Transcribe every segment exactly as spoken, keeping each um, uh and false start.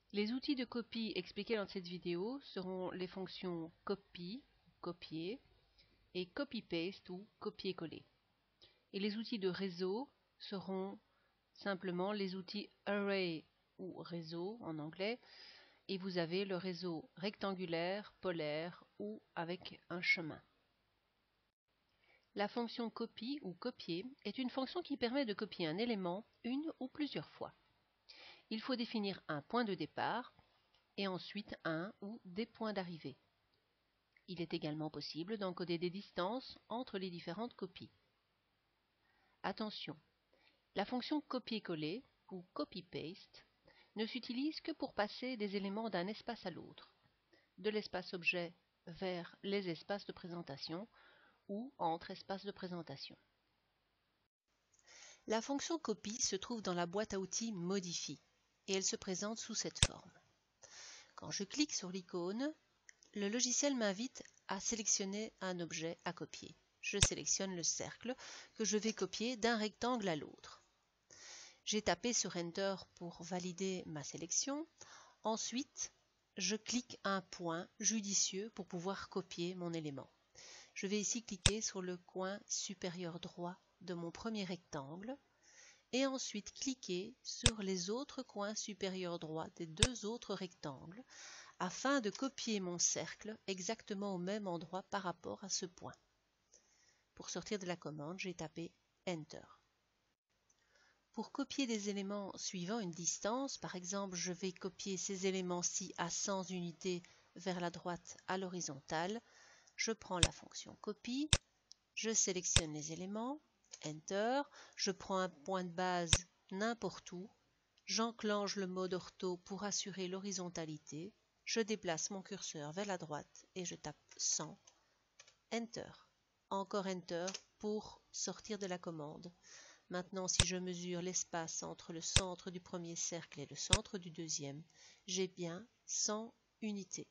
Les outils de copie expliqués dans cette vidéo seront les fonctions copy, copier, et copy-paste ou copier-coller. Et les outils de réseau seront simplement les outils array ou réseau en anglais, et vous avez le réseau rectangulaire, polaire ou avec un chemin. La fonction copy ou copier est une fonction qui permet de copier un élément une ou plusieurs fois. Il faut définir un point de départ et ensuite un ou des points d'arrivée. Il est également possible d'encoder des distances entre les différentes copies. Attention, la fonction copier-coller ou copy-paste ne s'utilise que pour passer des éléments d'un espace à l'autre, de l'espace objet vers les espaces de présentation ou entre espaces de présentation. La fonction copy se trouve dans la boîte à outils Modifie et elle se présente sous cette forme. Quand je clique sur l'icône, le logiciel m'invite à sélectionner un objet à copier. Je sélectionne le cercle que je vais copier d'un rectangle à l'autre. J'ai tapé sur Enter pour valider ma sélection. Ensuite, je clique un point judicieux pour pouvoir copier mon élément. Je vais ici cliquer sur le coin supérieur droit de mon premier rectangle et ensuite cliquer sur les autres coins supérieurs droits des deux autres rectangles afin de copier mon cercle exactement au même endroit par rapport à ce point. Pour sortir de la commande, j'ai tapé Enter. Pour copier des éléments suivant une distance, par exemple, je vais copier ces éléments-ci à cent unités vers la droite à l'horizontale. Je prends la fonction copie, je sélectionne les éléments, Enter, je prends un point de base n'importe où, j'enclenche le mode ortho pour assurer l'horizontalité, je déplace mon curseur vers la droite et je tape cent, Enter. Encore Enter pour sortir de la commande. Maintenant, si je mesure l'espace entre le centre du premier cercle et le centre du deuxième, j'ai bien cent unités.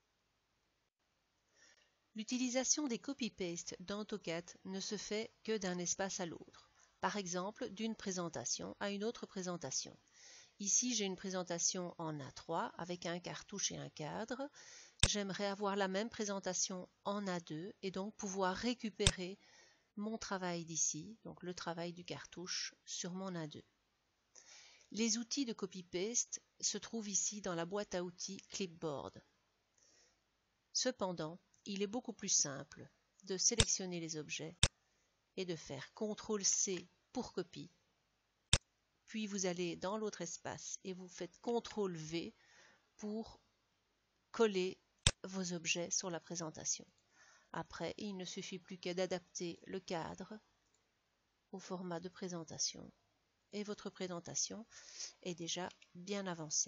L'utilisation des copy-paste dans AutoCAD ne se fait que d'un espace à l'autre. Par exemple, d'une présentation à une autre présentation. Ici, j'ai une présentation en A trois avec un cartouche et un cadre. J'aimerais avoir la même présentation en A deux et donc pouvoir récupérer mon travail d'ici, donc le travail du cartouche, sur mon A deux. Les outils de copy-paste se trouvent ici dans la boîte à outils Clipboard. Cependant, il est beaucoup plus simple de sélectionner les objets et de faire contrôle C pour copie. Puis vous allez dans l'autre espace et vous faites contrôle V pour coller vos objets sur la présentation. Après, il ne suffit plus qu'à d'adapter le cadre au format de présentation et votre présentation est déjà bien avancée.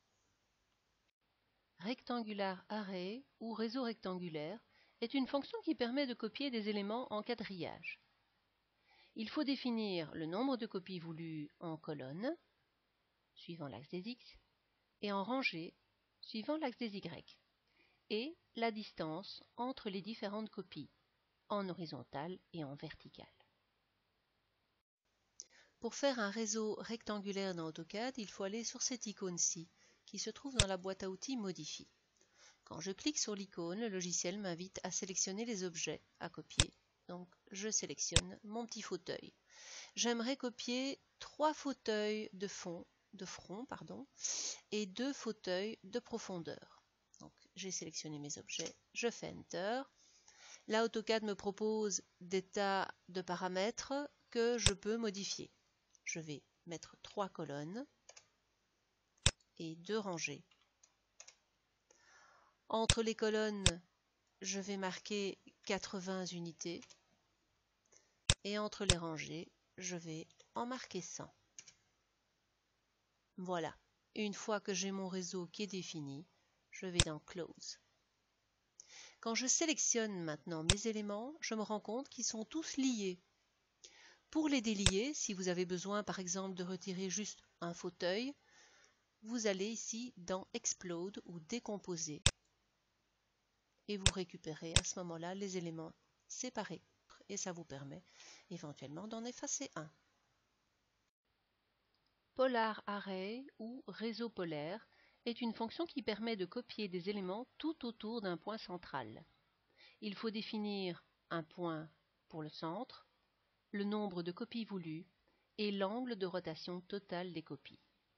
Rectangular Array ou réseau rectangulaire est une fonction qui permet de copier des éléments en quadrillage. Il faut définir le nombre de copies voulues en colonne, suivant l'axe des X, et en rangée, suivant l'axe des Y, et la distance entre les différentes copies, en horizontale et en verticale. Pour faire un réseau rectangulaire dans AutoCAD, il faut aller sur cette icône-ci, qui se trouve dans la boîte à outils Modifie. Quand je clique sur l'icône, le logiciel m'invite à sélectionner les objets à copier. Donc, je sélectionne mon petit fauteuil. J'aimerais copier trois fauteuils de fond, de front, pardon, et deux fauteuils de profondeur. Donc, j'ai sélectionné mes objets, je fais Enter. Là, AutoCAD me propose des tas de paramètres que je peux modifier. Je vais mettre trois colonnes et deux rangées. Entre les colonnes, je vais marquer quatre-vingts unités et entre les rangées, je vais en marquer cent. Voilà, une fois que j'ai mon réseau qui est défini, je vais dans Close. Quand je sélectionne maintenant mes éléments, je me rends compte qu'ils sont tous liés. Pour les délier, si vous avez besoin par exemple de retirer juste un fauteuil, vous allez ici dans Explode ou Décomposer et vous récupérez à ce moment-là les éléments séparés et ça vous permet éventuellement d'en effacer un. Polar Array ou réseau polaire est une fonction qui permet de copier des éléments tout autour d'un point central. Il faut définir un point pour le centre, le nombre de copies voulues et l'angle de rotation total des copies.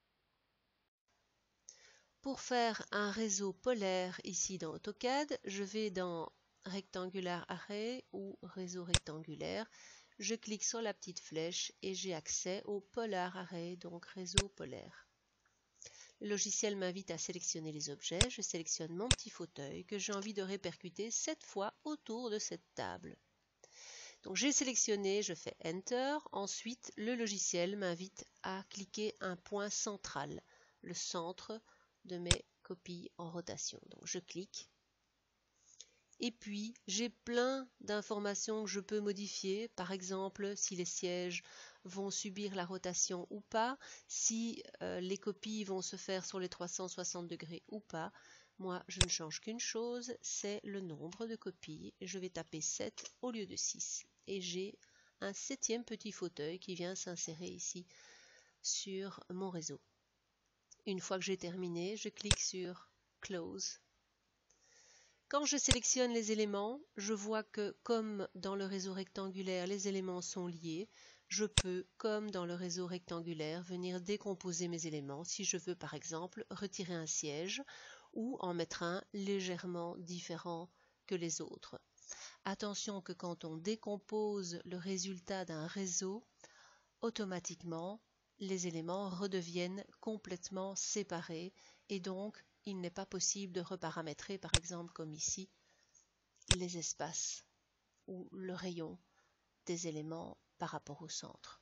Pour faire un réseau polaire ici dans AutoCAD, je vais dans Rectangular Array ou réseau rectangulaire. Je clique sur la petite flèche et j'ai accès au Polar Array, donc réseau polaire. Le logiciel m'invite à sélectionner les objets. Je sélectionne mon petit fauteuil que j'ai envie de répercuter sept fois autour de cette table. Donc j'ai sélectionné, je fais Enter. Ensuite, le logiciel m'invite à cliquer un point central, le centre de mes copies en rotation. Donc je clique. Et puis, j'ai plein d'informations que je peux modifier. Par exemple, si les sièges vont subir la rotation ou pas, si euh, les copies vont se faire sur les trois cent soixante degrés ou pas. Moi, je ne change qu'une chose, c'est le nombre de copies. Je vais taper sept au lieu de six. Et j'ai un septième petit fauteuil qui vient s'insérer ici sur mon réseau. Une fois que j'ai terminé, je clique sur Close. Quand je sélectionne les éléments, je vois que comme dans le réseau rectangulaire, les éléments sont liés, je peux, comme dans le réseau rectangulaire, venir décomposer mes éléments si je veux par exemple retirer un siège ou en mettre un légèrement différent que les autres. Attention que quand on décompose le résultat d'un réseau, automatiquement, les éléments redeviennent complètement séparés et donc il n'est pas possible de reparamétrer, par exemple comme ici, les espaces ou le rayon des éléments par rapport au centre.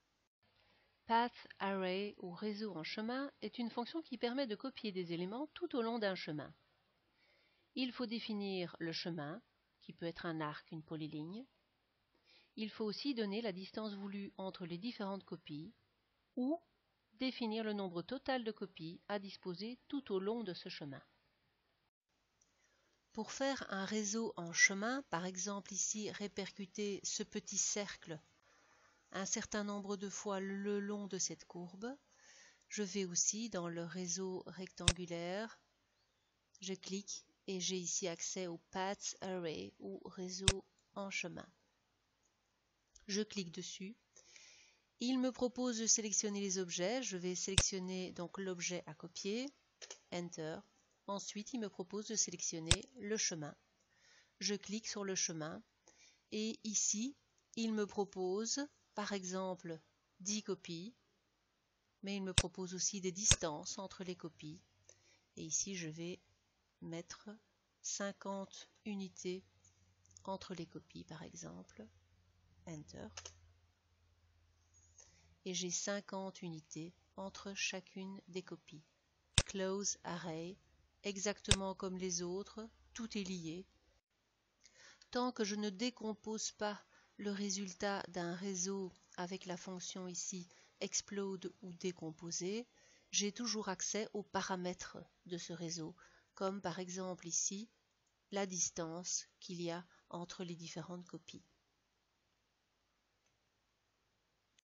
Path Array ou réseau en chemin est une fonction qui permet de copier des éléments tout au long d'un chemin. Il faut définir le chemin, qui peut être un arc, une polyligne. Il faut aussi donner la distance voulue entre les différentes copies ou définir le nombre total de copies à disposer tout au long de ce chemin. Pour faire un réseau en chemin, par exemple ici répercuter ce petit cercle un certain nombre de fois le long de cette courbe, je vais aussi dans le réseau rectangulaire, je clique et j'ai ici accès au Path Array ou réseau en chemin. Je clique dessus. Il me propose de sélectionner les objets. Je vais sélectionner donc l'objet à copier. Enter. Ensuite, il me propose de sélectionner le chemin. Je clique sur le chemin et ici, il me propose par exemple dix copies, mais il me propose aussi des distances entre les copies. Et ici, je vais mettre cinquante unités entre les copies par exemple. Enter. Et j'ai cinquante unités entre chacune des copies. Close Array, exactement comme les autres, tout est lié. Tant que je ne décompose pas le résultat d'un réseau avec la fonction ici explode ou décomposer, j'ai toujours accès aux paramètres de ce réseau, comme par exemple ici la distance qu'il y a entre les différentes copies.